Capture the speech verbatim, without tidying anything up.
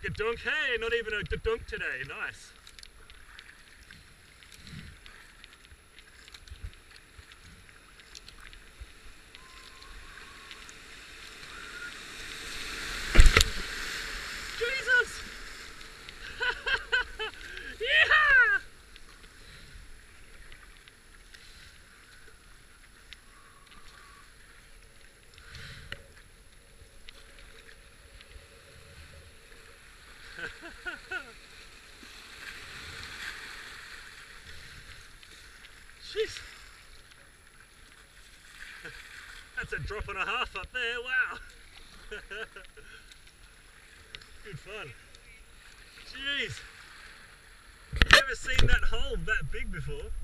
Gadunk, hey, not even a gadunk today, nice. Jesus! Yeah! Jeez. That's a drop and a half up there, wow. Good fun. Jeez. Never seen that hole that big before.